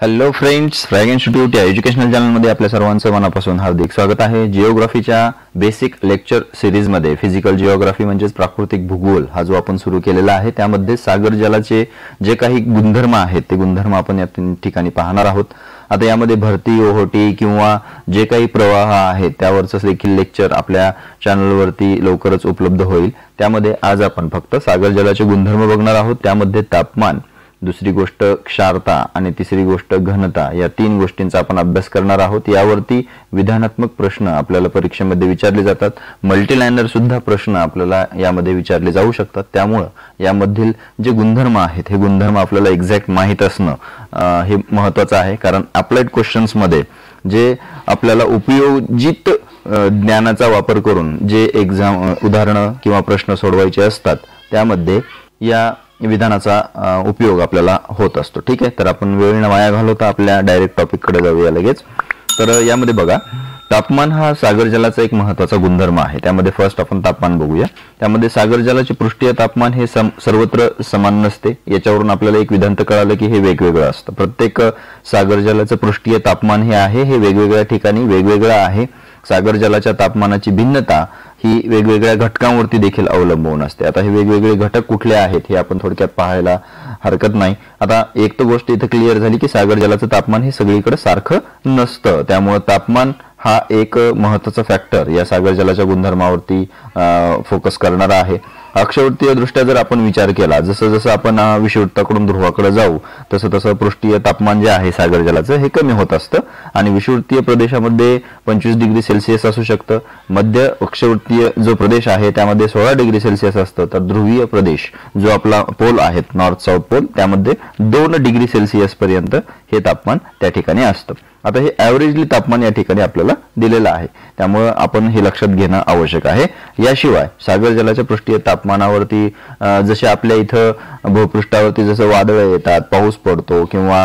Hello friends, फ्रॅग institute या educational चॅनलमध्ये आपल्या सर्वांचं मनापासून हार्दिक स्वागत आहे। जिओग्राफीच्या बेसिक लेक्चर सिरीजमध्ये फिजिकल जिओग्राफी म्हणजेच प्राकृतिक भूगोल हा जो आपण सुरू केलेला आहे त्यामध्ये सागर जलाचे जे काही गुणधर्म आहेत ते गुणधर्म आपण या ठिकाणी पाहणार आहोत। आता यामध्ये भरती, ओहोटी किंवा जे काही प्रवाह आहेत त्यावरचं देखील लेक्चर आपल्या चॅनलवरती लवकरच उपलब्ध होईल। त्यामध्ये आज आपण फक्त सागर जलाचे गुणधर्म बघणार आहोत। त्यामध्ये तापमान, दुसरी गोष्ट क्षारता आणि तिसरी गोष्ट घनता या तीन गोष्टींचा आपण अभ्यास करणार आहोत। यावरती विधानात्मक प्रश्न आपल्याला परीक्षेमध्ये विचारले जातात, मल्टीलाइनर सुद्धा प्रश्न आपल्याला यामध्ये विचारले जाऊ शकतात। त्यामुळे यामधील जे गुणधर्म आहेत हे गुणधर्म आपल्याला एक्झॅक्ट माहित असणं हे महत्त्वाचं आहे, कारण अप्लाइड क्वेश्चन्स मध्ये जे आपल्याला उपयोजित ज्ञानाचा वापर करून जे एक्झाम उदाहरणं किंवा प्रश्न सोडवायचे असतात त्यामध्ये या विधानाचा उपयोग आपल्याला होत असतो। ठीक आहे, तर आपण वेळ न वाया घालवता आपल्या डायरेक्ट टॉपिक कडे जाऊया लगेच। तर यामध्ये बघा, तापमान हा सागर जलाचा एक महत्त्वाचा गुणधर्म आहे। त्यामध्ये फर्स्ट आपण तापमान बघूया। त्यामध्ये सागर जलाचे पृष्ठीय तापमान हे सर्वत्र समान नसते। याच्यावरून आपल्याला एक विधांत कळालं की हे वेगवेगळं असतं। प्रत्येक सागर जलाचं पृष्ठीय तापमान हे वेगवेगळ्या ठिकाणी वेगवेगळं आहे। सागर जलाच्या तापमानाची भिन्नता ही वेगवेगळ्या घटकांवरती देखील अवलंबून असते। आता हे वेगवेगळे घटक कुठले आहेत हे आपण थोडक्यात पाहायला हरकत नाही। आता एक तर गोष्ट इथे क्लिअर झाली की सागर जलाचं तापमान हे सगळीकडे सारखं नसतं, त्यामुळे तापमान हा एक महत्त्वाचा फॅक्टर या सागर जलाच्या गुणधर्मावरती फोकस करणारा आहे। अक्षवृत्तीय दृष्ट्या जर आपण विचार केला, जसं जसं आपण विषुववृत्ताकडून ध्रुवाकडे जाऊ तसं तसं पृष्ठीय तापमान जे आहे सागर जलाचं हे कमी होत असतं आणि विषुववृत्तीय प्रदेशामध्ये 25 डिग्री सेल्सिअस असू शकतं। मध्य अक्षवृत्तीय जो प्रदेश आहे त्यामध्ये 16 डिग्री सेल्सिअस असतं, तर ध्रुवीय प्रदेश जो आपला पोल आहे नॉर्थ साऊथ पोल त्यामध्ये 2 डिग्री सेल्सिअस पर्यंत हे तापमान त्या ठिकाणी असतं। आता हे ॲव्हरेजली तापमान या ठिकाणी आपल्याला दिलेलं आहे, त्यामुळे आपण हे लक्षात घेणं आवश्यक आहे। याशिवाय सागर जलाच्या पृष्ठीय तापमानावरती जसे आपल्या इथं भूपृष्ठावरती जसं वादळ येतात, पाऊस पडतो किंवा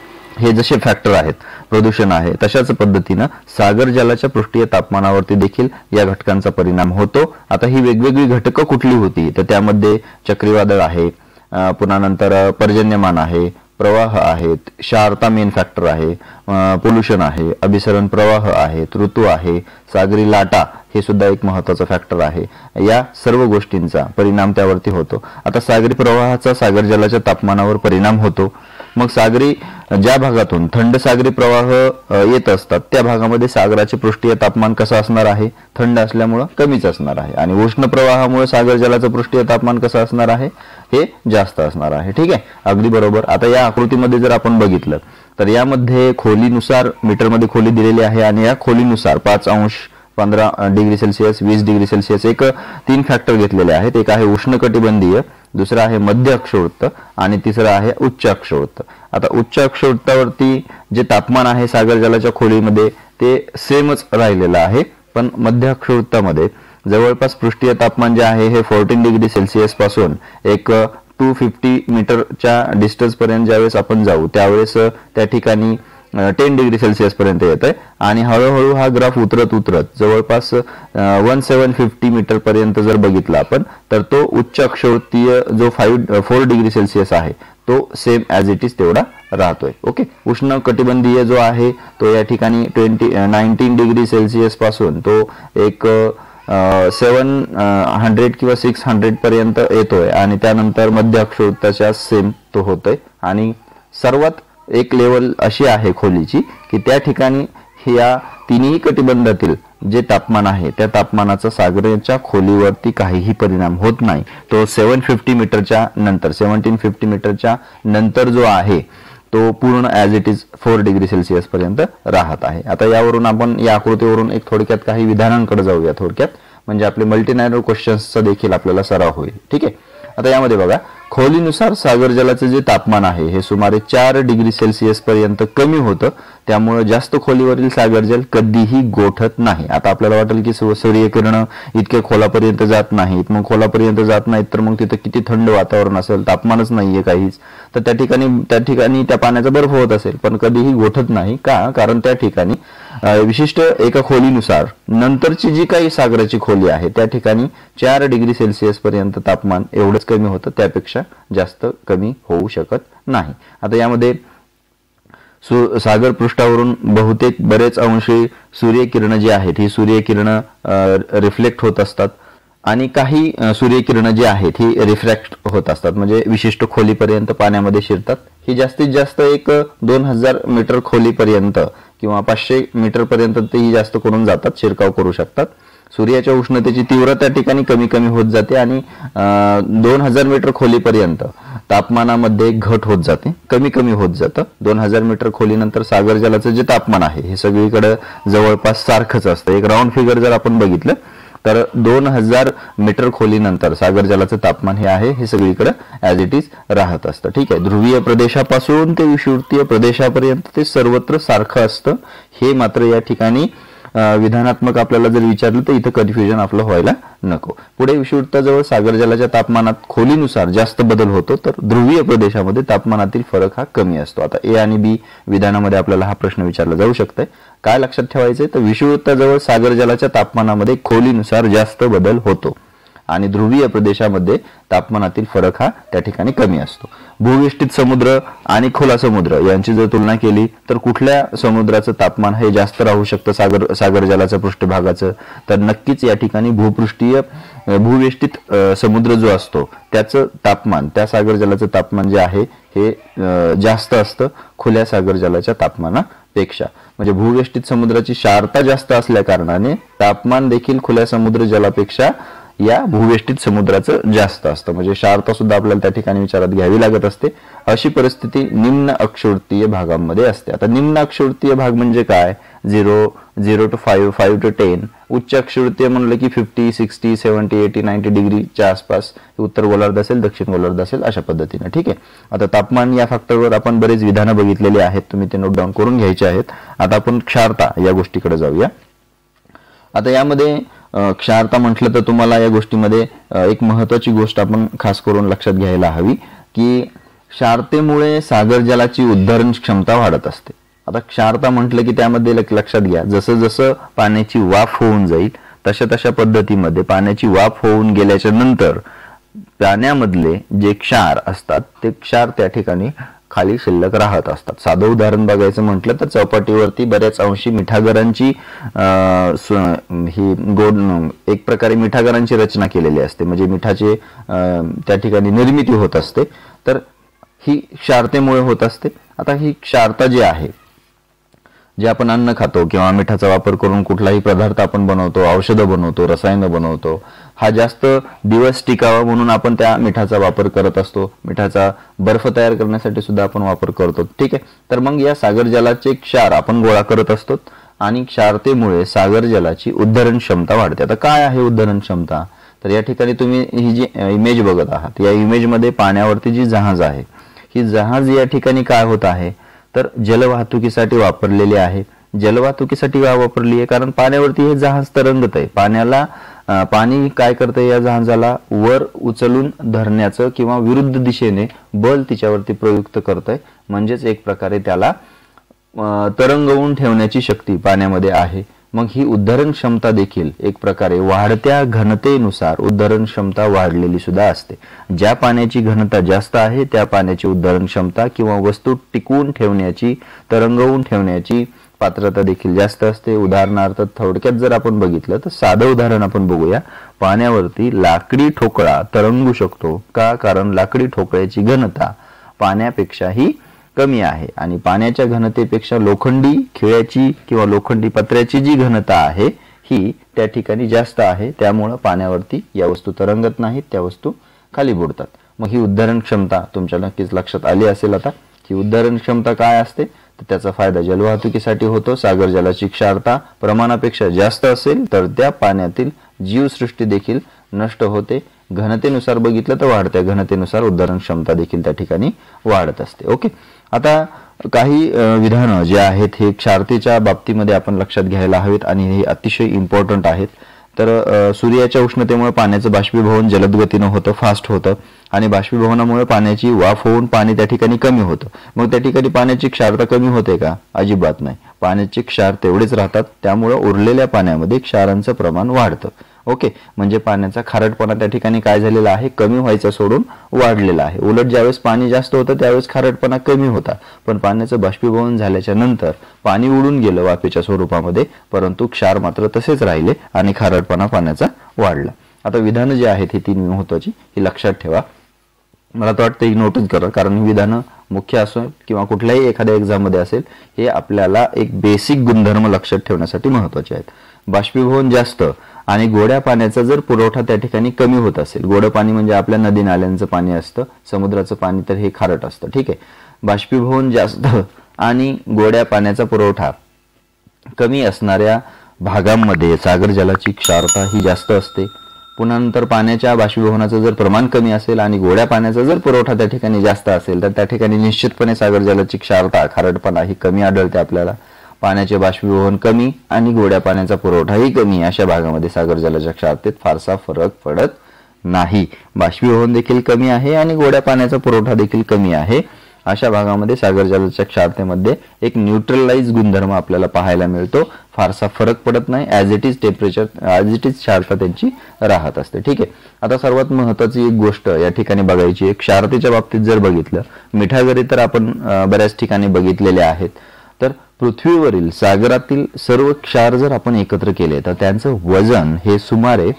हे जसे फॅक्टर आहेत, प्रदूषण आहे, तशाच पद्धतीनं सागर जलाच्या पृष्ठीय तापमानावरती देखील या घटकांचा परिणाम होतो। आता ही वेगवेगळी घटकं कुठली होती, तर त्यामध्ये चक्रीवादळ आहे, पुन्हा नंतर पर्जन्यमान आहे, प्रवाह आहेत, क्षारता मेन फॅक्टर आहे, पोल्युशन आहे, अभिसरण प्रवाह आहेत, ऋतू आहे, सागरी लाटा हे सुद्धा एक महत्त्वाचा फॅक्टर आहे। या सर्व गोष्टींचा परिणाम त्यावरती होतो। आता सागरी प्रवाहाचा सागर जलाच्या तापमानावर परिणाम होतो। मग सागरी ज्या भागातून थंड सागरी प्रवाह येत असतात त्या भागामध्ये सागराचे पृष्ठीय तापमान कसं असणार आहे, थंड असल्यामुळे कमीच असणार आहे, आणि उष्ण प्रवाहामुळे सागर जलाचं पृष्ठीय तापमान कसं असणार आहे, हे जास्त असणार आहे। ठीक आहे, अगदी बरोबर। आता या आकृतीमध्ये जर आपण बघितलं तर यामध्ये खोलीनुसार मीटरमध्ये खोली दिलेली आहे आणि या खोलीनुसार 5 अंश 15 डिग्री सेल्सिअस 20 डिग्री सेल्सिअस एक 3 फॅक्टर घेतलेले आहेत। एक आहे उष्णकटिबंधीय, दुसरा आहे मध्य अक्षवृत्त आणि तिसरा आहे उच्च अक्षवृत्त। आता उच्च अक्षवृत्तावरती जे तापमान आहे सागर जलाच्या खोलीमध्ये ते सेमच राहिलेलं आहे, पण मध्य अक्षवृत्तामध्ये जवळपास पृष्ठीय तापमान जे आहे हे 14 डिग्री सेल्सिअस पासून एक 250 मीटरच्या डिस्टन्स पर्यंत ज्यावेळेस आपण जाऊ त्यावेळेस त्या ठिकाणी 10 डिग्री सेल्सिअस पर्यंत येत आहे आणि हळूहळू हा ग्राफ उतरत उतरत जवळपास 1750 मीटर पर्यंत जर बघितला आपण तर तो उच्च अक्षवृत्तीय जो 4 डिग्री सेल्सिअस आहे तो सेम ॲज इट इज तेवढा राहतोय। ओके, उष्ण कटिबंधीय जो आहे तो या ठिकाणी 19 डिग्री सेल्सिअस पासून तो एक 700 किंवा 600 पर्यंत येतोय आणि त्यानंतर मध्य अक्षवृत्ताच्या सेम तो होतोय। आणि सर्वात एक लेवल अशी आहे खोलीची की त्या ठिकाणी या तिन्ही कटिबंधातील जे तापमान आहे त्या तापमानाचा सागराच्या खोलीवरती काहीही परिणाम होत नाही। तो 750 मीटरच्या नंतर 1750 मीटरच्या नंतर जो आहे तो पूर्ण as it is 4 degree Celsius पर्यंत राहत आहे। आता यावरून आपण या आकृतीवरून एक थोडक्यात काही विधानांकडे जाऊया थोडक्यात, म्हणजे आपले मल्टीलाइनर क्वेश्चन्सचा देखील आपल्याला सराव होईल। ठीक आहे, आता यामध्ये बघा, खोलीनुसार सागर जलाचे जे तापमान आहे हे सुमारे 4 डिग्री सेल्सिअस पर्यंत कमी होतं, त्यामुळे जास्त खोलीवरील सागर जल कधीही गोठत नाही। आता आपल्याला वाटेल की सूर्यकिरण इतके खोलापर्यंत जात नाहीत, मग खोलापर्यंत जात नाहीत तर मग तिथे किती थंड वातावरण असेल, तापमानच नाहीये काहीच, तर त्या ठिकाणी त्या पाण्याचा बर्फ होत असेल पण कधीही गोठत नाही का, कारण त्या ठिकाणी विशिष्ट एका खोलीनुसार नंतरची जी काही सागराची खोली आहे त्या ठिकाणी 4 डिग्री सेल्सिअस पर्यंत तापमान एवढंच कमी होतं, त्यापेक्षा जास्त कमी होऊ शकत नाही। आता यामध्ये सागर पृष्ठावरून बहुतेक बरेच अंशी सूर्यकिरण जी आहेत ही सूर्यकिरण रिफ्लेक्ट होत असतात आणि काही सूर्यकिरण जी आहेत ही रिफ्रॅक्ट होत असतात, म्हणजे विशिष्ट खोलीपर्यंत पाण्यामध्ये शिरतात. ही जास्तीत जास्त एक 2000 मीटर खोलीपर्यंत किंवा 500 मीटर पर्यंत तेही जास्त करून जातात, शिरकाव करू शकतात. सूर्याच्या उष्णतेची तीव्रता त्या ठिकाणी कमी कमी होत जाते आणि 2000 मीटर खोलीपर्यंत तापमानामध्ये घट होत जाते, कमी कमी होत जातं. 2000 मीटर खोलीनंतर सागर जलाचं जे तापमान आहे हे सगळीकडे जवळपास सारखंच असतं. एक राऊंड फिगर जर आपण बघितलं तर 2000 मीटर खोलीनंतर सागर जलाचं तापमान हे आहे हे सगळीकडे ॲज इट इज राहत असतं. ठीक आहे, ध्रुवीय प्रदेशापासून ते विषुवतीय प्रदेशापर्यंत ते सर्वत्र सारखं असतं. हे मात्र या ठिकाणी विधानात्मक आपल्याला जर विचारलं तर इथं कन्फ्युजन आपलं व्हायला नको. पुढे विषुवृत्ताजवळ सागर जलाच्या तापमानात खोलीनुसार जास्त बदल होतो, तर ध्रुवीय प्रदेशामध्ये तापमानातील फरक हा कमी असतो. आता ए आणि बी विधानामध्ये आपल्याला हा प्रश्न विचारला जाऊ शकतोय. काय लक्षात ठेवायचंय तर विषुवृत्ताजवळ सागर जलाच्या तापमानामध्ये खोलीनुसार जास्त बदल होतो आणि ध्रुवीय प्रदेशामध्ये तापमानातील फरक हा त्या ठिकाणी कमी असतो. भूवेष्टित समुद्र आणि खुला समुद्र यांची जर तुलना केली तर कुठल्या समुद्राचं तापमान हे जास्त राहू शकतं सागर जलाचं पृष्ठभागाचं, तर नक्कीच या ठिकाणी भूवेष्टित समुद्र जो असतो त्याचं तापमान, त्या सागर जलाचं तापमान जे आहे हे जास्त असतं खुल्या सागर जलाच्या तापमानापेक्षा. म्हणजे भूवेष्टित समुद्राची क्षारता जास्त असल्या कारणाने तापमान देखील खुल्या समुद्र जलापेक्षा या भूवेष्टित समुद्राचं जास्त असतं. म्हणजे क्षारता सुद्धा आपल्याला त्या ठिकाणी विचारात घ्यावी लागत असते. अशी परिस्थिती निम्न अक्षुवृत्तीय भागांमध्ये असते. आता निम्न अक्षुवृत्तीय भाग म्हणजे काय? 0 to 5, 5 to 10. उच्च अक्षुवृत्तीय म्हणलं की 50, 60, 70, 80, 90 डिग्रीच्या आसपास उत्तर गोलार्ध असेल, दक्षिण गोलार्ध असेल, अशा पद्धतीने. ठीक आहे, आता तापमान या फॅक्टरवर आपण बरेच विधानं बघितलेली आहेत, तुम्ही ते नोट डाऊन करून घ्यायचे आहेत. आता आपण क्षारता या गोष्टीकडे जाऊया. आता यामध्ये क्षारता म्हटलं तर तुम्हाला या गोष्टीमध्ये एक महत्वाची गोष्ट आपण खास करून लक्षात घ्यायला हवी की क्षारतेमुळे सागर जलाची उद्धरण क्षमता वाढत असते. आता क्षारता म्हटलं की त्यामध्ये लक्षात घ्या, जसं जसं पाण्याची वाफ होऊन जाईल तशा तशा पद्धतीमध्ये पाण्याची वाफ होऊन गेल्याच्या नंतर पाण्यामधले जे क्षार असतात ते क्षार त्या ठिकाणी खाली शिल्लक राहत असतात. साधं उदाहरण बघायचं म्हटलं तर चौपाटीवरती बऱ्याच अंशी मिठागरांची ही एक प्रकारे मिठागरांची रचना केलेली असते, म्हणजे मिठाचे त्या ठिकाणी निर्मिती होत असते, तर ही क्षारतेमुळे होत असते. आता ही क्षारता जी आहे, जे आपण अन्न खातो किंवा मिठाचा वापर करून कुठलाही पदार्थ आपण बनवतो, औषधं बनवतो, रसायनं बनवतो, हा जास्त दिवस टिकावा म्हणून आपण त्या मिठाचा वापर करत असतो. मिठाचा बर्फ तयार करण्यासाठी सुद्धा आपण वापर करतो. ठीक आहे, तर मग या सागर जलाचे क्षार आपण गोळा करत असतो आणि क्षारतेमुळे सागर जलाची उद्धरण क्षमता वाढते. आता काय आहे उद्धरण क्षमता? तर या ठिकाणी तुम्ही ही जी इमेज बघत आहात, या इमेजमध्ये पाण्यावरती जी जहाज आहे, ही जहाज या ठिकाणी काय होत आहे तर जलवाहतुकीसाठी वापरलेली आहे. जलवाहतुकीसाठी वापरली आहे कारण पाण्यावरती हे जहाज तरंगत आहे. पाणी काय करतंय, या जहाजाला वर उचलून धरण्याचं किंवा विरुद्ध दिशेने बल तिच्यावरती प्रयुक्त करतंय, म्हणजेच एक प्रकारे त्याला तरंगवून ठेवण्याची शक्ती पाण्यामध्ये आहे. मग ही उद्धरण क्षमता देखील एक प्रकारे वाढत्या घनतेनुसार उद्धरण क्षमता वाढलेली सुद्धा असते. ज्या पाण्याची घनता जास्त आहे त्या पाण्याची उद्धरण क्षमता किंवा वस्तू टिकवून ठेवण्याची, तरंगवून ठेवण्याची पात्रता देखील जास्त असते. उदाहरणार्थ थोडक्यात जर आपण बघितलं तर साधं उदाहरण आपण बघूया. पाण्यावरती लाकडी ठोकळा तरंगू शकतो का? कारण लाकडी ठोकळ्याची घनता पाण्यापेक्षाही कमी आहे आणि पाण्याच्या घनतेपेक्षा लोखंडी खिळ्याची किंवा लोखंडी पत्र्याची जी घनता आहे ही त्या ठिकाणी जास्त आहे. त्यामुळे पाण्यावरती या वस्तू तरंगत नाहीत, त्या वस्तू खाली बुडतात. मग ही उद्धरण क्षमता तुमच्या नक्कीच लक्षात आली असेल. आता ही उद्धरण क्षमता काय असते तर त्याचा फायदा जलवाहतुकीसाठी होतो. सागर जलाची क्षारता प्रमाणापेक्षा जास्त असेल तर त्या पाण्यातील जीवसृष्टी देखील नष्ट होते. घनतेनुसार बघितलं तर वाढत्या घनतेनुसार उद्धरण क्षमता देखील त्या ठिकाणी वाढत असते. ओके, आता काही विधानं जे आहेत हे क्षारतेच्या बाबतीमध्ये आपण लक्षात घ्यायला हवेत आणि हे अतिशय इम्पॉर्टंट आहेत. तर सूर्याच्या उष्णतेमुळे पाण्याचं बाष्पीभवन जलद गतीनं होतं, फास्ट होतं आणि बाष्पीभवनामुळे पाण्याची वाफ होऊन पाणी त्या ठिकाणी कमी होतं. मग त्या ठिकाणी पाण्याची क्षारता कमी होते का? अजिबात नाही. पाण्याचे क्षार तेवढेच राहतात, त्यामुळे उरलेल्या पाण्यामध्ये क्षारांचं प्रमाण वाढतं. ओके, म्हणजे पाण्याचा खारटपणा त्या ठिकाणी काय झालेला आहे, कमी व्हायचा सोडून वाढलेला आहे. उलट ज्यावेळेस पाणी जास्त होतं त्यावेळेस खारटपणा कमी होता, पण पाण्याचं बाष्पीभवन झाल्याच्या नंतर पाणी उडून गेलं वाफेच्या स्वरूपामध्ये, परंतु क्षार मात्र तसेच राहिले आणि खारटपणा पाण्याचा वाढला. आता विधानं जी आहेत ही 3 महत्वाची, ही लक्षात ठेवा. मला तर वाटतं ही नोटच करा, कारण विधानं मुख्य असो किंवा कुठल्याही एखाद्या एक्झाम मध्ये असेल, हे आपल्याला एक बेसिक गुणधर्म लक्षात ठेवण्यासाठी महत्वाचे आहेत. बाष्पीभवन जास्त आणि गोड्या पाण्याचा जर पुरवठा त्या ठिकाणी कमी होत असेल, गोडं पाणी म्हणजे आपल्या नदी नाल्यांचं पाणी असतं, समुद्राचं पाणी तर हे खारट असतं, ठीक आहे. बाष्पीभवन जास्त आणि गोड्या पाण्याचा पुरवठा कमी असणाऱ्या भागांमध्ये सागर जलाची क्षारता ही जास्त असते. पुन्हा नंतर पाण्याच्या बाष्पीभवनाचं जर प्रमाण कमी असेल आणि गोड्या पाण्याचा जर पुरवठा त्या ठिकाणी जास्त असेल, तर त्या ठिकाणी निश्चितपणे सागर जलाची क्षारता, खारटपणा ही कमी आढळते आपल्याला. पाण्याचे बाष्पीभवन कमी आणि गोड्या पाण्याचा पुरवठाही कमी, अशा भागामध्ये सागर जलाच्या क्षारतेत फारसा फरक पडत नाही. बाष्पीभवन देखील कमी आहे आणि गोड्या पाण्याचा पुरवठा देखील कमी आहे, अशा भागामध्ये सागर जलाच्या क्षारतेमध्ये एक न्यूट्रलाइज गुणधर्म आपल्याला पाहायला मिळतो. फारसा फरक पडत नाही, as it is temperature, as it is क्षारता त्यांची राहत असते, ठीक आहे. आता सर्वात महत्वाची एक गोष्ट या ठिकाणी बघायची आहे. क्षारतेच्या बाबतीत जर बघितलं, मिठागरी तर आपण बऱ्याच ठिकाणी बघितलेले आहेत. तर पृथ्वीवरील सागरातील सर्व क्षार जर आपण एकत्र केले तर त्यांचं वजन हे सुमारे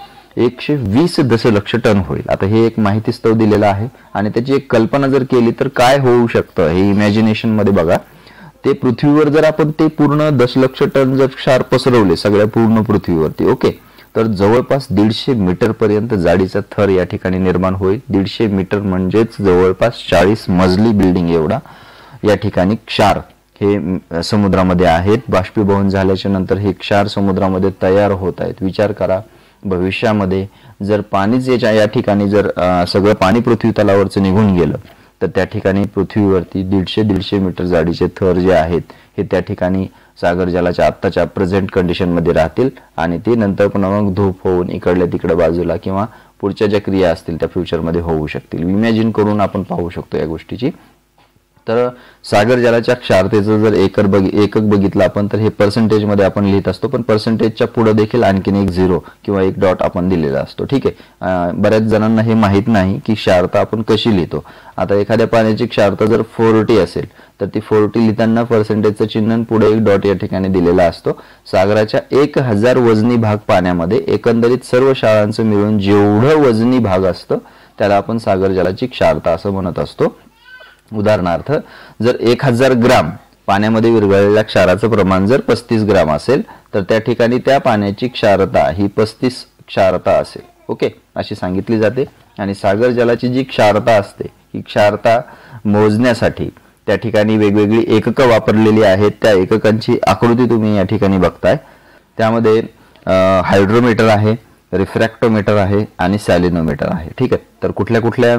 120 दशलक्ष टन होईल. आता हे एक माहिती स्तव दिलेला आहे आणि त्याची एक कल्पना जर केली तर काय होऊ शकतं हे इमॅजिनेशन मध्ये बघा. ते पृथ्वीवर जर आपण ते पूर्ण दशलक्ष टन जर क्षार पसरवले सगळ्या पूर्ण पृथ्वीवरती, ओके, तर जवळपास 150 मीटर पर्यंत जाडीचा थर या ठिकाणी निर्माण होईल. 150 मीटर म्हणजेच जवळपास 40 मजली बिल्डिंग एवढा या ठिकाणी क्षार हे समुद्रामध्ये आहेत. बाष्पीभवन झाल्याच्या नंतर हे क्षार समुद्रामध्ये तयार होत आहेत. विचार करा, भविष्यामध्ये जर पाणीच या ठिकाणी जर सगळं पाणी पृथ्वी तलावरचं निघून गेलं तर त्या ठिकाणी पृथ्वीवरती 150 मीटर जाडीचे थर जे आहेत हे त्या ठिकाणी सागर जलाच्या आत्ताच्या प्रेझेंट कंडिशन मध्ये राहतील आणि ते नंतर पुन्हा मग धूप होऊन इकडल्या तिकडे बाजूला किंवा पुढच्या ज्या क्रिया असतील त्या फ्युचरमध्ये होऊ शकतील. इमॅजिन करून आपण पाहू शकतो या गोष्टीची. तर सागर जलाच्या क्षारतेचं जर एकक बघितलं आपण तर हे पर्सेंटेज मध्ये आपण लिहित असतो, पण पर्सेंटेजच्या पुढे देखील आणखीन एक 0 किंवा एक डॉट आपण दिलेला असतो, ठीक आहे. बऱ्याच जणांना हे माहित नाही की क्षारता आपण कशी लिहितो. आता एखाद्या पाण्याची क्षारता जर 40 असेल तर ती 40 लिहिताना पर्सेंटेजचं चिन्ह पुढे एक डॉट या ठिकाणी दिलेला असतो. सागराच्या 1000 वजनी भाग पाण्यामध्ये एकंदरीत सर्व क्षारांचं मिळून जेवढं वजनी भाग असतं त्याला आपण सागर जलाची क्षारता असं म्हणत असतो. उदाहरणार्थ, जर 1000 ग्राम पाण्यामध्ये विरघळलेल्या क्षाराचं प्रमाण जर 35 ग्राम असेल तर त्या ठिकाणी त्या पाण्याची क्षारता ही 35 क्षारता असेल, ओके, अशी सांगितली जाते. आणि सागर जलाची जी क्षारता असते ही क्षारता मोजण्यासाठी त्या ठिकाणी वेगवेगळी एककं वापरलेली आहेत. त्या एककांची आकृती तुम्ही या ठिकाणी बघताय. त्यामध्ये हायड्रोमीटर आहे, रिफ्रॅक्टोमीटर आहे आणि सॅलिनोमीटर आहे, ठीक आहे. तर कुठल्या कुठल्या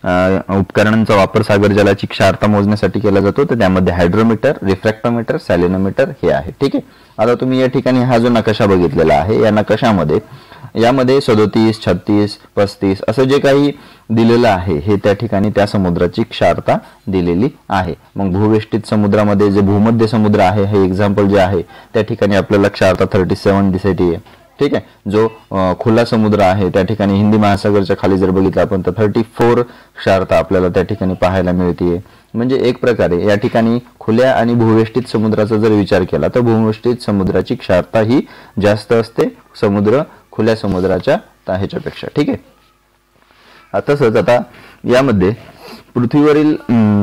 उपकरणांचा वापर सागर जलाची क्षारता मोजण्यासाठी केला जातो तर त्यामध्ये हायड्रोमीटर, रिफ्रॅक्टोमीटर, सॅलिनोमीटर हे आहे, ठीक आहे. आता तुम्ही या ठिकाणी हा जो नकाशा बघितलेला आहे या नकाशामध्ये यामध्ये 37, 36, 35 असं जे काही दिलेलं आहे हे त्या ठिकाणी त्या समुद्राची क्षारता दिलेली आहे. मग भूवेष्टित समुद्रामध्ये जे भूमध्य समुद्र आहे हे एक्झाम्पल जे आहे त्या ठिकाणी आपल्याला क्षारता 37 दिसते, ठीक आहे. जो खुला समुद्र आहे त्या ठिकाणी हिंदी महासागरच्या खाली जर बघितलं आपण तर 34 क्षारता आपल्याला त्या ठिकाणी पाहायला मिळते. म्हणजे एक प्रकारे या ठिकाणी खुल्या आणि भूवेष्टित समुद्राचा जर विचार केला तर भूवेष्टित समुद्राची क्षारता ही जास्त असते समुद्र खुल्या समुद्राच्या ह्याच्यापेक्षा, ठीक आहे. तसंच आता यामध्ये पृथ्वीवरील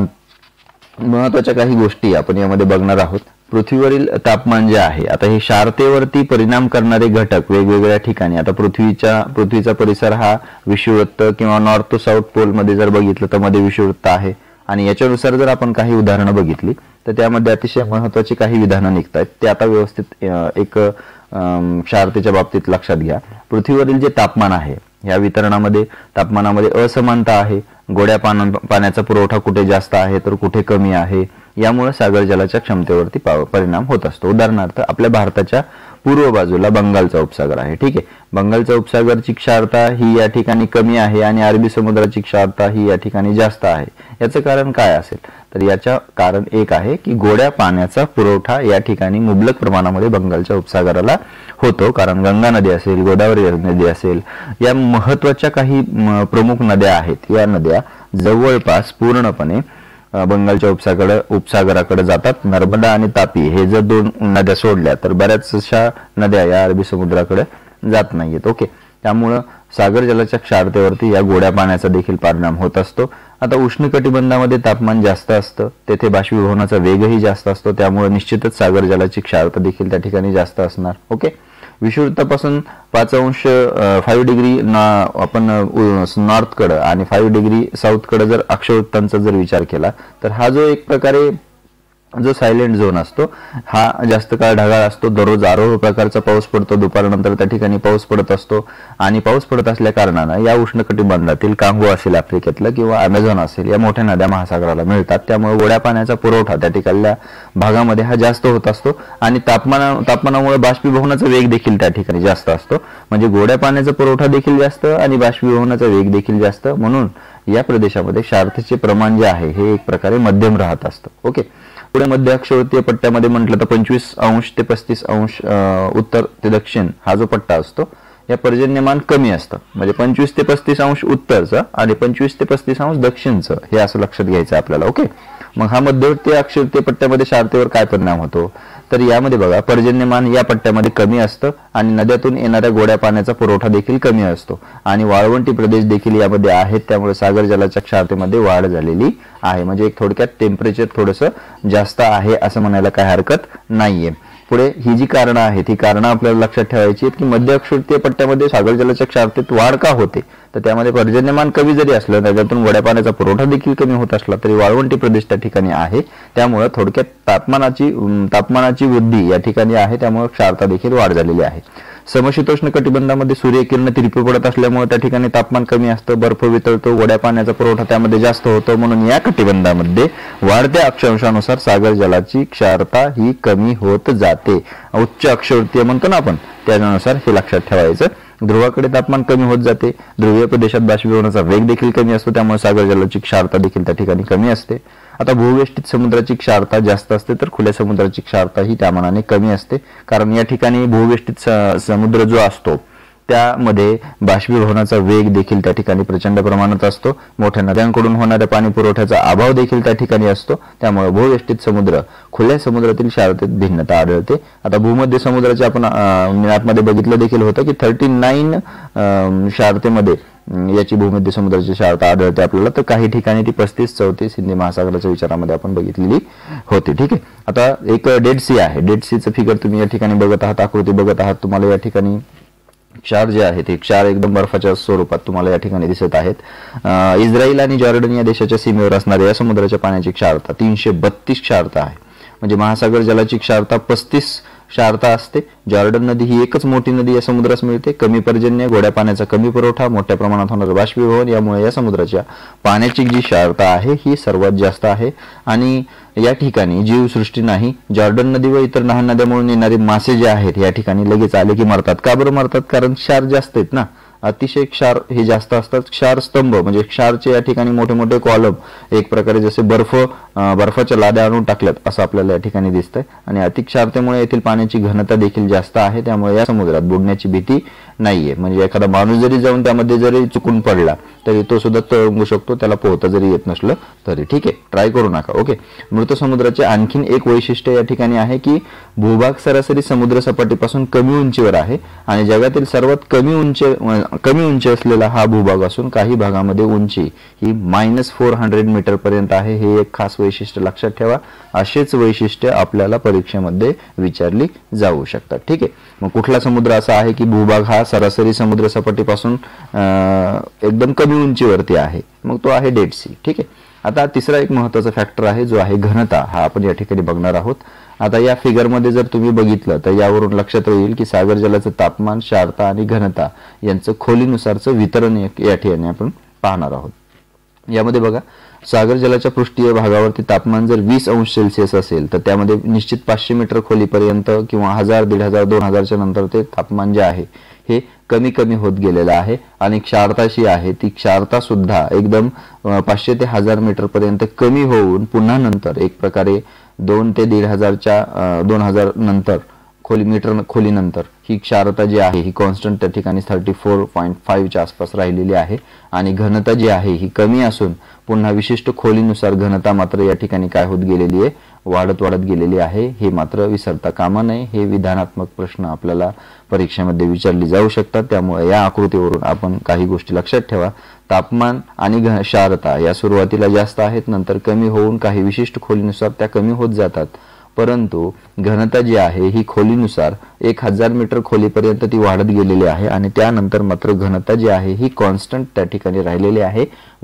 महत्वाच्या काही गोष्टी आपण यामध्ये बघणार आहोत. पृथ्वीवरील तापमान जे आहे, आता हे क्षारतेवरती परिणाम करणारे घटक वेगवेगळ्या ठिकाणी, आता पृथ्वीचा परिसर हा विषुवृत्त किंवा नॉर्थ टू साऊथ पोल मध्ये जर बघितलं तर मध्ये विषुवृत्त आहे आणि याच्यानुसार जर आपण काही उदाहरणं बघितली तर त्यामध्ये अतिशय महत्वाची काही विधानं निघतात. ते आता व्यवस्थित एक क्षारतेच्या बाबतीत लक्षात घ्या. पृथ्वीवरील जे तापमान आहे या वितरणामध्ये तापमानामध्ये असमानता आहे. गोड्या पाण्याचा पुरवठा कुठे जास्त आहे तर कुठे कमी आहे. यामुळे सागर जलाच्या क्षमतेवरती परिणाम होत असतो. उदाहरणार्थ, आपल्या भारताच्या पूर्व बाजूला बंगालचा उपसागर आहे। ठीक आहे, बंगालच्या उपसागरची क्षारता ही या ठिकाणी कमी आहे आणि अरबी समुद्राची क्षारता ही या ठिकाणी जास्त आहे। याचं कारण काय असेल तर याचं कारण एक आहे की गोड्या पाण्याचा पुरवठा या ठिकाणी मुबलक प्रमाणामध्ये बंगालच्या उपसागराला होतो, कारण गंगा नदी असेल, गोदावरी नदी असेल, या महत्त्वाच्या काही प्रमुख नद्या आहेत। या नद्या जवळपास पूर्णपणे बंगालच्या उपसागराकडे जातात। नर्मदा आणि तापी हे जर दोन नद्या सोडल्या तर बऱ्याचशा नद्या या अरबी समुद्राकडे जात नाहीयेत। ओके, त्यामुळे सागर जलाच्या क्षारतेवरती या गोड्या पाण्याचा देखील परिणाम होत असतो। आता उष्णकटिबंधामध्ये तापमान जास्त असतं, तेथे बाष्पीभवनाचा वेगही जास्त असतो, त्यामुळे निश्चितच सागर जलाची क्षारता देखील त्या ठिकाणी जास्त असणार। ओके, विषुववृत्तापासून 5 डिग्री आपण नॉर्थकडे आणि 5 डिग्री साऊथकडे जर अक्षवृत्तांचा जर विचार केला तर हा जो एक प्रकारे जो सायलेंट झोन असतो हा जास्त काळ ढगाळ असतो। दररोज आरोह प्रकारचा पाऊस पडतो, दुपारनंतर त्या ठिकाणी पाऊस पडत असतो आणि पाऊस पडत असल्या कारणाने या उष्णकटिबंधातील कांगो असेल आफ्रिकेतलं किंवा अमेझॉन असेल या मोठ्या नद्या महासागराला मिळतात, त्यामुळे गोड्या पाण्याचा पुरवठा त्या ठिकाणल्या भागामध्ये हा जास्त होत असतो आणि तापमानामुळे बाष्पीभवनाचा वेग देखील त्या ठिकाणी जास्त असतो। म्हणजे गोड्या पाण्याचा पुरवठा देखील जास्त आणि बाष्पीभवनाचा वेग देखील जास्त, म्हणून या प्रदेशामध्ये क्षारतेचे प्रमाण जे आहे हे एक प्रकारे मध्यम राहत असतं। ओके, पुढे मध्य अक्षवृत्तीय पट्ट्यामध्ये म्हटलं तर 25 अंश ते 35 अंश उत्तर ते दक्षिण हा जो पट्टा असतो या पर्जन्यमान कमी असतं, म्हणजे 25 ते 35 अंश उत्तरचं आणि 25 ते 35 अंश दक्षिणचं हे असं लक्षात घ्यायचं आपल्याला। ओके, मग हा मध्यवर्ती अक्षवृत्तीय पट्ट्यामध्ये क्षारतेवर काय परिणाम होतो तर यामध्ये बघा पर्जन्यमान या पट्ट्यामध्ये कमी असतं आणि नद्यातून येणाऱ्या गोड्या पाण्याचा पुरवठा देखील कमी असतो आणि वाळवंटी प्रदेश देखील यामध्ये आहेत, त्यामुळे सागर जलाच्या क्षारतेमध्ये वाढ झालेली आहे। म्हणजे एक थोडक्यात टेम्परेचर थोडंसं जास्त आहे असं म्हणायला काही हरकत नाहीये। पुढे ही जी कारणं आहेत ही कारणं आपल्याला लक्षात ठेवायची आहेत की मध्य अक्षवृत्तीय पट्ट्यामध्ये सागर जलाच्या क्षारतेत वाढ का होते तर त्यामध्ये पर्जन्यमान कमी जरी असलं नद्यातून गोड्या पाण्याचा पुरवठा देखील कमी होत असला तरी वाळवंटी प्रदेश त्या ठिकाणी आहे, त्यामुळे थोडक्यात तापमानाची वृद्धी या ठिकाणी आहे, त्यामुळे क्षारता देखील वाढ झालेली आहे। समशीतोष्ण कटिबंधामध्ये सूर्यकिरण तिरपी पडत असल्यामुळे त्या ठिकाणी तापमान कमी असतं, बर्फ वितळतो, गोड्या पाण्याचा पुरवठा त्यामध्ये जास्त होतो, म्हणून या कटिबंधामध्ये वाढत्या अक्षांशानुसार सागर जलाची क्षारता ही कमी होत जाते। उच्च अक्षवृत्तीय म्हणतो ना आपण त्यानुसार हे लक्षात ठेवायचं। ध्रुवाकडे तापमान कमी होत जाते, ध्रुवीय प्रदेशात बाष्पीभवनाचा वेग देखील कमी असतो, त्यामुळे सागर जलाची क्षारता देखील त्या ठिकाणी कमी असते। आता भूवेष्टित समुद्राची क्षारता जास्त असते तर खुल्या समुद्राची क्षारता ही त्या मानाने कमी असते, कारण या ठिकाणी भूवेष्टित समुद्र जो असतो त्यामध्ये बाष्पीभवनाचा वेग देखील त्या ठिकाणी प्रचंड प्रमाणात असतो, मोठ्या नद्यांकडून होणाऱ्या पाणी पुरवठ्याचा अभाव देखील त्या ठिकाणी असतो, त्यामुळे भूवेष्टित समुद्र खुल्या समुद्रातील क्षारतेत भिन्नता आढळते। आता भूमध्य समुद्राचे आपण मॅपमध्ये बघितलं देखील होतं की 39 क्षारतेमध्ये याची भूमध्य समुद्राची क्षारता आढळते आपल्याला, तर काही ठिकाणी ती 35-34 हिंदी महासागराच्या विचारामध्ये आपण बघितलेली होती। ठीक आहे, आता एक डेड सी आहे, डेड सीचं फिगर तुम्ही या ठिकाणी बघत आहात, आकृती बघत आहात, तुम्हाला या ठिकाणी क्षार जे आहे ते क्षार एकदम बर्फाच्या स्वरूपात तुम्हाला या ठिकाणी दिसत आहेत। इस्रायल आणि जॉर्डन या देशाच्या सीमेवर असणाऱ्या या समुद्राच्या पाण्याची क्षारता 332 क्षारता आहे, म्हणजे महासागर जलाची क्षारता 35 क्षारता असते। जॉर्डन नदी ही एकच मोठी नदी या समुद्रास मिळते, कमी पर्जन्य, गोड्या पाण्याचा कमी पुरवठा, मोठ्या प्रमाणात होणारे बाष्पीभवन यामुळे या समुद्राच्या पाण्याची जी क्षारता आहे ही सर्वात जास्त आहे आणि या ठिकाणी जीवसृष्टी नाही। जॉर्डन नदी व इतर लहान नद्यांमुळे येणारे मासे जे आहेत या ठिकाणी लगेच आले की मरतात। का बरं मरतात? कारण क्षार जास्त आहेत ना, अतिशय क्षार हे जास्त असतात। क्षार स्तंभ म्हणजे क्षारचे या ठिकाणी मोठे मोठे कॉलम एक प्रकारे जसे बर्फाच्या लाद्या आणून टाकल्यात असं आपल्याला या ठिकाणी दिसतंय आणि अतिक्षारतेमुळे येथील पाण्याची घनता देखील जास्त आहे, त्यामुळे या समुद्रात बुडण्याची भीती नाहीये। म्हणजे एखादा माणूस जरी जाऊन त्यामध्ये जरी चुकून पडला तरी तो सुद्धा तळमू शकतो, त्याला पोहता जरी येत नसलं तरी। ठीक आहे, ट्राय करू नका। ओके, मृत समुद्राचे आणखीन एक वैशिष्ट्य या ठिकाणी आहे की भूभाग सरासरी समुद्र सपाटीपासून कमी उंचीवर आहे आणि जगातील सर्वात कमी उंची असलेला हा भूभाग असून काही भागामध्ये उंची ही -400 मीटर पर्यंत आहे। हे एक खास वैशिष्ट्य लक्षात ठेवा, असेच वैशिष्ट्य आपल्याला परीक्षेमध्ये विचारली जाऊ शकतात। ठीक आहे, मग कुठला समुद्र असा आहे की भूभाग हा सरासरी समुद्र सपाटीपासून एकदम कमी उंचीवरती आहे? मग तो आहे डेड सी। ठीक आहे, आता तिसरा एक महत्त्वाचा फॅक्टर आहे जो आहे घनता, हा आपण या ठिकाणी बघणार आहोत। आता या फिगरमध्ये जर तुम्ही बघितलं तर यावरून लक्षात येईल की सागर जलाचं तापमान, क्षारता आणि घनता यांचं खोलीनुसारचं वितरण या ठिकाणी आपण पाहणार आहोत। यामध्ये बघा, सागर जलाच्या पृष्ठीय भागावरती तापमान जर 20°C असेल तर त्यामध्ये निश्चित 500 मीटर खोलीपर्यंत किंवा 1000, 1500, 2000च्या नंतर ते तापमान जे आहे हे कमी कमी होत गेलेलं आहे. आणि क्षारताशी आहे ती क्षारता सुद्धा एकदम 500 ते 1000 मीटर पर्यंत कमी होऊन पुन्हा नंतर एक प्रकारे 2 ते 1500च्या 2000 नंतर खोलीनंतर ही क्षारता जी आहे ही कॉन्स्टंट त्या ठिकाणी 34.5 च्या आसपास राहिलेली आहे. आणि घनता जी आहे ही कमी असून पुन्हा विशिष्ट खोलीनुसार घनता मात्र या ठिकाणी काय होत गेलेली आहे, वाढत गेलेली आहे. हे मात्र विसरता कामा नये. हे विधानात्मक प्रश्न आपल्याला परीक्षेमध्ये विचारले जाऊ शकतात. त्यामुळे या आकृतीवरून आपण काही गोष्टी लक्षात ठेवा. तापमान आणि क्षारता या सुरुवातीला जास्त आहेत, नंतर कमी होऊन काही विशिष्ट खोलीनुसार त्या कमी होत जातात. परंतु घनता जी आहे ही खोलीनुसार 1000 मीटर खोलीपर्यंत ती वाढत गेलेली आहे. आणि त्यानंतर मात्र घनता जी आहे ही कॉन्स्टंट त्या ठिकाणी राहिलेली आहे.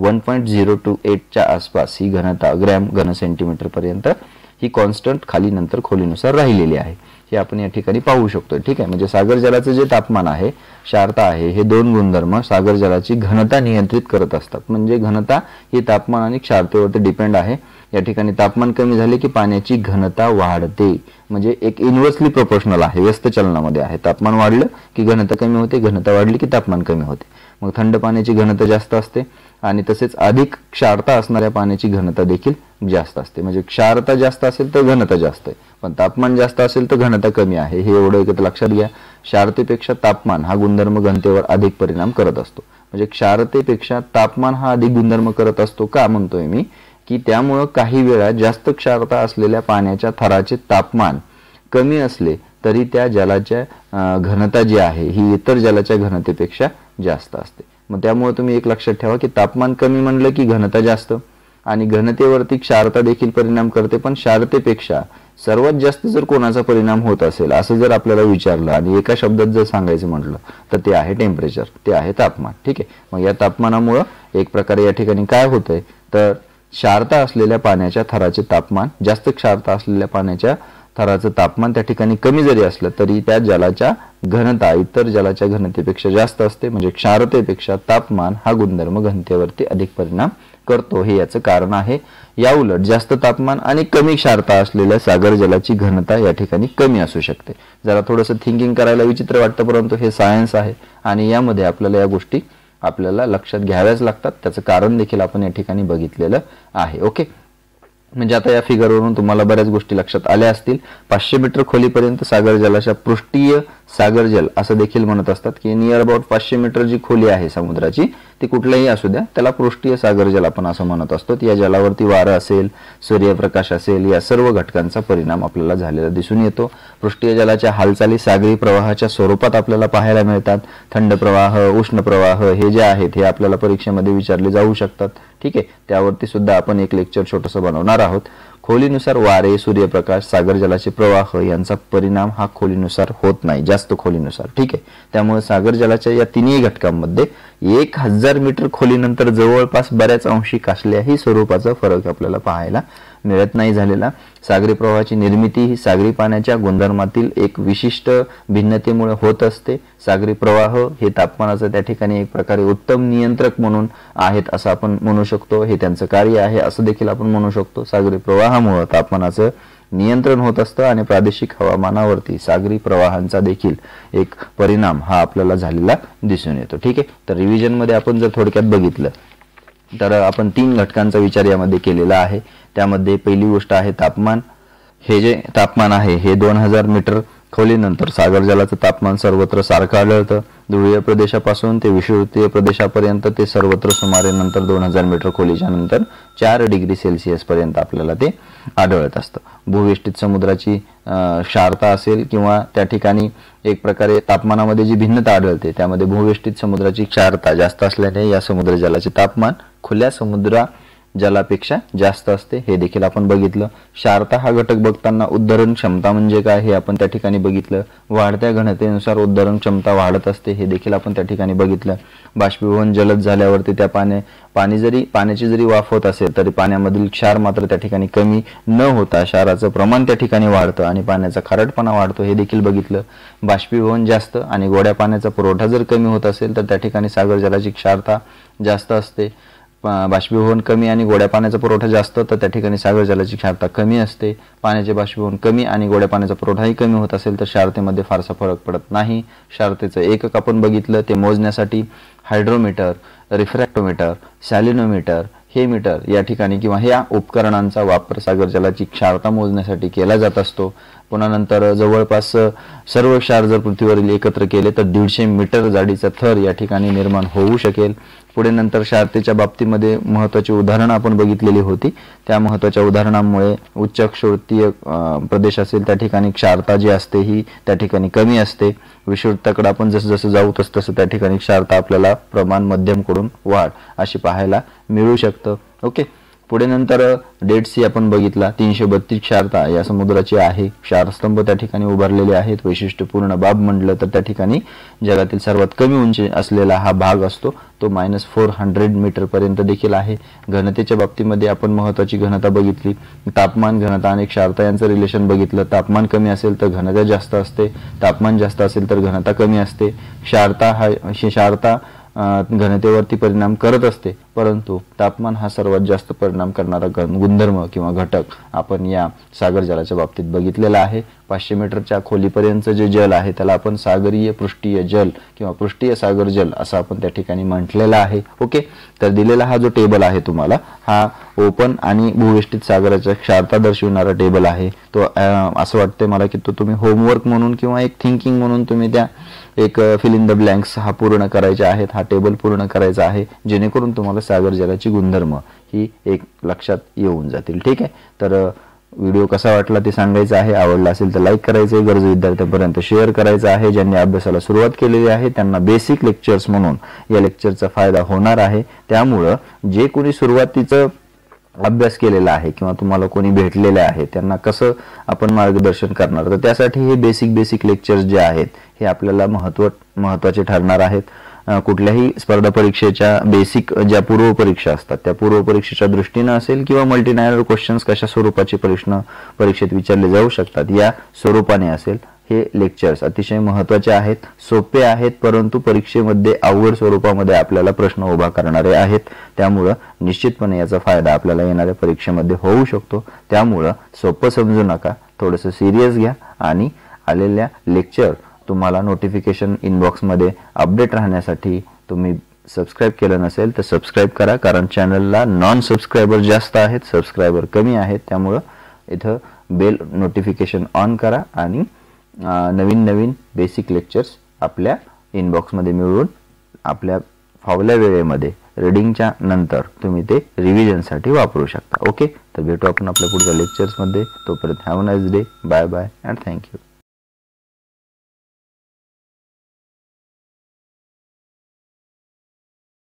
1.028 च्या आसपास ही घनता ग्रॅम घन सेंटीमीटर पर्यंत ही कॉन्स्टंट खाली नंतर खोलीनुसार राहिलेली आहे. हे आपण या ठिकाणी पाहू शकतो. ठीक आहे, म्हणजे सागर जलाचे जे तापमान आहे, क्षारता आहे, हे दोन गुणधर्म सागर जलाची घनता नियंत्रित करत असतात. म्हणजे घनता ही तापमान आणि क्षारतेवरती डिपेंड आहे. या ठिकाणी तापमान कमी झाले की पाण्याची घनता वाढते. म्हणजे एक इन्व्हर्सली प्रोपोर्शनल आहे, व्यस्त चलनामध्ये आहे. तापमान वाढलं की घनता कमी होते, घनता वाढली की तापमान कमी होते. मग थंड पाण्याची घनता जास्त असते आणि तसेच अधिक क्षारता असणाऱ्या पाण्याची घनता देखील जास्त असते. म्हणजे क्षारता जास्त असेल तर घनता जास्त आहे, पण तापमान जास्त असेल तर घनता कमी आहे. हे एवढं एकत्र लक्षात घ्या. क्षारतेपेक्षा तापमान हा गुणधर्म घनतेवर अधिक परिणाम करत असतो. म्हणजे क्षारतेपेक्षा तापमान हा अधिक गुणधर्म करत असतो. का म्हणतोय मी की त्यामुळे काही वेळा जास्त क्षारता असलेल्या पाण्याच्या थराचे तापमान कमी असले तरी त्या जलाच्या घनता जी आहे ही इतर जलाच्या घनतेपेक्षा जास्त असते. मग त्यामुळे तुम्ही एक लक्षात ठेवा की तापमान कमी म्हणलं की घनता जास्त आणि घनतेवरती क्षारता देखील परिणाम करते. पण क्षारतेपेक्षा सर्वात जास्त जर कोणाचा परिणाम होत असेल असं जर आपल्याला विचारलं आणि एका शब्दात जर सांगायचं म्हटलं तर ते आहे टेम्परेचर, ते आहे तापमान. ठीक आहे, मग या तापमानामुळे एक प्रकारे या ठिकाणी काय होतंय तर क्षारता असलेल्या पाण्याच्या थराचे तापमान, जास्त क्षारता असलेल्या पाण्याच्या थराचं तापमान त्या ठिकाणी कमी जरी असलं तरी त्या जलाच्या घनता इतर जलाच्या घनतेपेक्षा जास्त असते. म्हणजे क्षारतेपेक्षा तापमान हा गुणधर्म घनतेवरती अधिक परिणाम करतो. हे याचं कारण आहे. या उलट जास्त तापमान आणि कमी क्षारता असलेल्या सागर जलाची घनता या ठिकाणी कमी असू शकते. जरा थोडंसं थिंकिंग करायला विचित्र वाटतं, परंतु हे सायन्स आहे आणि यामध्ये आपल्याला या गोष्टी आपल्याला लक्षात घ्याव्याच लागतात. त्याचं कारण देखील आपण या ठिकाणी बघितलेलं आहे. ओके, म्हणजे आता या फिगरवरून तुम्हाला बऱ्याच गोष्टी लक्षात आल्या असतील. 500 मीटर खोलीपर्यंत सागर जलाच्या पृष्ठीय सागर जल असं देखील म्हणत असतात की नियर अबाउट 500 मीटर जी खोली आहे समुद्राची ती कुठल्याही असू द्या त्याला पृष्ठीय सागर जल आपण असं म्हणत असतो. या जलावरती वारं असेल, सूर्यप्रकाश असेल, या सर्व घटकांचा परिणाम आपल्याला झालेला दिसून येतो. पृष्ठीय जलाच्या हालचाली सागरी प्रवाहाच्या स्वरूपात आपल्याला पाहायला मिळतात. थंड प्रवाह, उष्ण प्रवाह हे जे आहेत हे आपल्याला परीक्षेमध्ये विचारले जाऊ शकतात. ठीक आहे, त्यावरती सुद्धा आपण एक लेक्चर छोटंसं बनवणार आहोत. खोलीनुसार वारे, सूर्यप्रकाश, सागर जलाचे प्रवाह यांचा परिणाम हा खोलीनुसार होत नाही, जास्त खोलीनुसार. ठीक आहे, त्यामुळे सागर जलाच्या या तिन्ही घटकांमध्ये 1000 मीटर खोलीनंतर जवळपास बऱ्याच अंशी कसल्याही स्वरूपाचा फरक आपल्याला पाहायला मिळत नाही झालेला. सागरी प्रवाहाची निर्मिती ही सागरी पाण्याच्या गुणधर्मातील एक विशिष्ट भिन्नतेमुळे होत असते. सागरी प्रवाह हे तापमानाचं त्या ठिकाणी एक प्रकारे उत्तम नियंत्रक म्हणून आहेत असं आपण म्हणू शकतो. हे त्यांचं कार्य आहे असं देखील आपण म्हणू शकतो. सागरी प्रवाहामुळे तापमानाचं नियंत्रण होत असतं आणि प्रादेशिक हवामानावरती सागरी प्रवाहांचा देखील एक परिणाम हा आपल्याला झालेला दिसून येतो. ठीक आहे, तर रिव्हिजन मध्ये आपण जर थोडक्यात बघितलं तर आपण 3 घटकांचा विचार यामध्ये केलेला आहे. त्यामध्ये पहिली गोष्ट आहे तापमान. हे जे तापमान आहे हे 2000 मीटर खोलीनंतर सागर जलाचं तापमान सर्वत्र सारखं आढळतं. ध्रुवीय प्रदेशापासून ते विषुवतीय प्रदेशापर्यंत ते सर्वत्र सुमारे नंतर 2000 मीटर खोलीच्या नंतर 4 डिग्री सेल्सिअस पर्यंत आपल्याला ते आढळत असतं. भूवेष्टित समुद्राची क्षारता असेल किंवा त्या ठिकाणी एक प्रकारे तापमानामध्ये जी भिन्नता आढळते त्यामध्ये भूवेष्टित समुद्राची क्षारता जास्त असल्याने या समुद्र जलाचे तापमान खुल्या समुद्रा जलापेक्षा जास्त असते. हे देखील आपण बघितलं. क्षारता हा घटक बघताना उद्धरण क्षमता म्हणजे काय हे आपण त्या ठिकाणी बघितलं. वाढत्या घनतेनुसार उद्धरण क्षमता वाढत असते हे देखील आपण त्या ठिकाणी बघितलं. बाष्पीभवन जलद झाल्यावरती त्या पाण्याची जरी वाफ होत असेल तरी पाण्यामधील क्षार मात्र त्या ठिकाणी कमी न होता क्षाराचं प्रमाण त्या ठिकाणी वाढतं आणि पाण्याचा खारटपणा वाढतो हे देखील बघितलं. बाष्पीभवन जास्त आणि गोड्या पाण्याचा पुरवठा जर कमी होत असेल तर त्या ठिकाणी सागर जलाची क्षारता जास्त असते. बाष्पीभवन कमी आणि गोड्या पाण्याचा पुरवठा जास्त, तर त्या ठिकाणी सागर जलाची क्षारता कमी असते. पाण्याचे बाष्पीभवन कमी आणि गोड्या पाण्याचा पुरवठाही कमी होत असेल तर क्षारतेमध्ये फारसा फरक पडत नाही. क्षारतेचं एकक आपण बघितलं ते मोजण्यासाठी हायड्रोमीटर, रिफ्रॅक्टोमीटर, सॅलिनोमीटर हे मीटर या ठिकाणी किंवा ह्या उपकरणांचा वापर सागर जलाची क्षारता मोजण्यासाठी केला जात असतो. पुन्हा नंतर जवळपास सर्व क्षार जर पृथ्वीवरील एकत्र केले तर 150 मीटर जाडीचा थर या ठिकाणी निर्माण होऊ शकेल. पुढे नंतर क्षारतेच्या बाबतीमध्ये महत्त्वाची उदाहरणं आपण बघितलेली होती. त्या महत्त्वाच्या उदाहरणांमुळे उच्च क्षोभीय प्रदेश असेल त्या ठिकाणी क्षारता जी असते ही त्या ठिकाणी कमी असते. विषुववृत्ताकडे आपण जसं जसं जाऊ तसं त्या ठिकाणी क्षारता आपल्याला प्रमाण मध्यमकडून वाढ अशी पाहायला मिळू शकतं. ओके. पुढे नंतर डेड सी आपण बघितला. 332 क्षारता या समुद्राची आहे. क्षारस्तंभ त्या ठिकाणी उभारलेले आहेत. वैशिष्ट्यपूर्ण बाब म्हटलं तर त्या ठिकाणी जगातील सर्वात कमी उंची असलेला हा भाग असतो तो -400 मीटर पर्यंत देखील आहे. घनतेच्या बाबतीमध्ये आपण महत्त्वाची घनता बघितली. तापमान, घनता आणि क्षारता यांचं रिलेशन बघितलं. तापमान कमी असेल तर घनता जास्त असते, तापमान जास्त असेल तर घनता कमी असते. क्षारता घनतेवरती परिणाम करत असते, परंतु तापमान हा सर्वात जास्त परिणाम करणारा गुणधर्म किंवा घटक आपण या सागर जलाच्या बाबतीत बघितलेला आहे. 500 मीटरच्या खोलीपर्यंत जे जल आहे त्याला आपण सागरीय पृष्ठीय जल किंवा पृष्ठीय सागर जल असं आपण त्या ठिकाणी म्हटलेलं आहे. ओके. तर दिलेला हा जो टेबल आहे तुम्हाला हा ओपन आणि भूवेष्टित सागराच्या क्षारता दर्शविणारा टेबल आहे. तो असं वाटतंय मला की तो तुम्ही होमवर्क म्हणून किंवा एक थिंकिंग म्हणून तुम्ही त्या एक फिल इन द ब्लँक्स हा पूर्ण करायचे आहेत. हा टेबल पूर्ण करायचा आहे जेणेकरून तुम्हाला सागर जलाची गुणधर्म ही एक लक्षात येऊन जातील. ठीक आहे. तर व्हिडिओ कसा वाटला ते सांगायचं आहे. आवडला असेल तर लाईक करायचं आहे. गरजू विद्यार्थ्यांपर्यंत शेअर करायचं आहे. ज्यांनी अभ्यासाला सुरुवात केलेली आहे त्यांना बेसिक लेक्चर्स म्हणून या लेक्चरचा फायदा होणार आहे. त्यामुळं जे कोणी सुरुवातीचं अभ्यास केलेला आहे किंवा तुम्हाला कोणी भेटलेले आहे त्यांना कसं आपण मार्गदर्शन करणार, तर त्यासाठी हे बेसिक लेक्चर्स जे आहेत हे आपल्याला महत्त्वाचे ठरणार आहेत. कुठल्याही स्पर्धा परीक्षेच्या बेसिक ज्या पूर्व परीक्षा असतात त्या पूर्व परीक्षेच्या दृष्टीने असेल किंवा मल्टीनायनल क्वेश्चन्स कशा स्वरूपाचे प्रश्न परीक्षेत विचारले जाऊ शकतात या स्वरूपाने असेल. हे लेक्चर्स अतिशय महत्त्वाचे आहेत, सोपे आहेत, परंतु परीक्षेमध्ये अवघड स्वरूपामध्ये आपल्याला प्रश्न उभा करणारे आहेत. त्यामुळं निश्चितपणे याचा फायदा आपल्याला येणाऱ्या परीक्षेमध्ये होऊ शकतो. त्यामुळं सोपं समजू नका, थोडंसं सिरियस घ्या आणि आलेल्या लेक्चर तुम्हाला नोटिफिकेशन इनबॉक्समध्ये अपडेट राहण्यासाठी तुम्ही सबस्क्राईब केलं नसेल तर सबस्क्राईब करा, कारण चॅनलला नॉन सबस्क्रायबर जास्त आहेत, सबस्क्रायबर कमी आहेत. त्यामुळं इथं बेल नोटिफिकेशन ऑन करा आणि नवीन बेसिक लेक्चर्स आपल्या इनबॉक्समध्ये मिळवून आपल्या फावल्या वेळेमध्ये रीडिंगच्या नंतर तुम्ही ते रिव्हिजनसाठी वापरू शकता. ओके. तर भेटू आपण आपल्या पुढच्या लेक्चर्समध्ये. तोपर्यंत have a nice day. Bye bye and thank you.